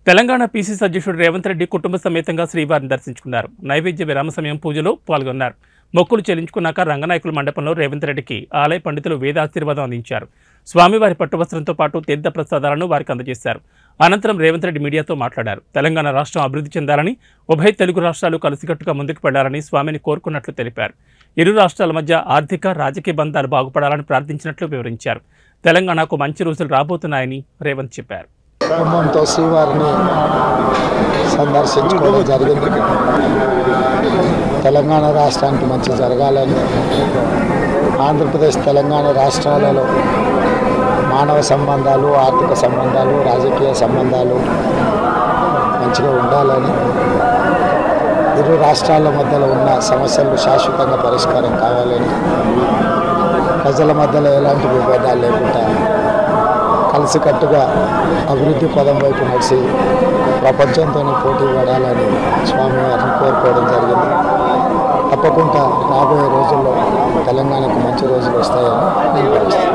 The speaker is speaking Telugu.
తెలంగాణ పీసీసీ అధ్యక్షుడు రేవంత్ రెడ్డి కుటుంబ సమేతంగా శ్రీవారిని దర్శించుకున్నారు. నైవేద్య విరామ సమయం పూజలో పాల్గొన్నారు. మొక్కులు చెల్లించుకున్నాక రంగనాయకుల మండపంలో రేవంత్ రెడ్డికి ఆలయ పండితులు వేదాశీర్వాదం అందించారు. స్వామివారి పట్టువస్త్రంతో పాటు తీర్థ ప్రసాదాలను వారికి అందజేశారు. అనంతరం రేవంత్ రెడ్డి మీడియాతో మాట్లాడారు. తెలంగాణ రాష్ట్రం అభివృద్ధి చెందాలని, ఉభయ తెలుగు రాష్ట్రాలు కలిసికట్టుగా ముందుకు వెళ్లాలని స్వామిని కోరుకున్నట్లు తెలిపారు. ఇరు రాష్ట్రాల మధ్య ఆర్థిక, రాజకీయ బంధాలు బాగుపడాలని ప్రార్థించినట్లు వివరించారు. తెలంగాణకు మంచి రోజులు రాబోతున్నాయని రేవంత్ చెప్పారు. కుటుంబంతో శ్రీవారిని సందర్శించుకోవడం జరిగింది. తెలంగాణ రాష్ట్రానికి మంచి జరగాలని, ఆంధ్రప్రదేశ్ తెలంగాణ రాష్ట్రాలలో మానవ సంబంధాలు, ఆర్థిక సంబంధాలు, రాజకీయ సంబంధాలు మంచిగా ఉండాలని, ఇరు రాష్ట్రాల మధ్యలో ఉన్న సమస్యలు శాశ్వతంగా పరిష్కారం కావాలని, ప్రజల మధ్యలో ఎలాంటి విభేదాలు లేకుండా కలిసికట్టుగా అభివృద్ధి పదం వైపు నడిచి ప్రపంచంతో పోటీ పడాలని స్వామివారిని కోరుకోవడం జరిగింది. తప్పకుండా రాబోయే రోజుల్లో తెలంగాణకు మంచి రోజులు వస్తాయని నేను భావిస్తున్నాను.